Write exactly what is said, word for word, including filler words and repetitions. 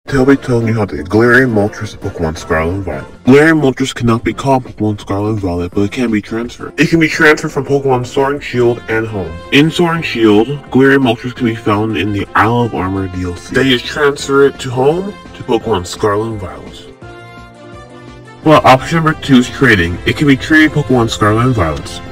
Today I'll be telling you how to get Galarian Moltres in Pokemon Scarlet and Violet. Galarian Moltres cannot be caught in Pokemon Scarlet and Violet, but it can be transferred. It can be transferred from Pokemon Sword and Shield and Home. In Sword and Shield, Galarian Moltres can be found in the Isle of Armor D L C. Then you just transfer it to Home to Pokemon Scarlet and Violet. Well, option number two is trading. It can be traded Pokemon Scarlet and Violet.